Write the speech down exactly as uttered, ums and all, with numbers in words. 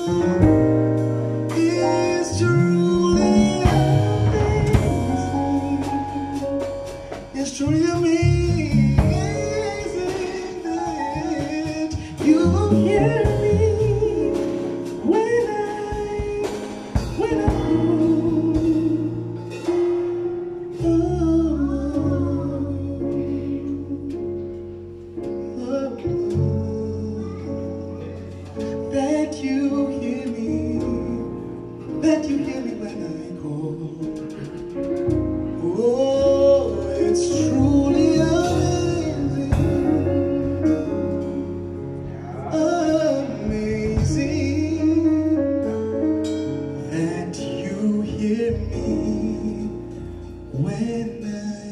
is truly amazing. It's truly amazing that you hear me when I, when I that you hear me, that you hear me when I call. Oh, it's truly amazing, amazing that you hear me when I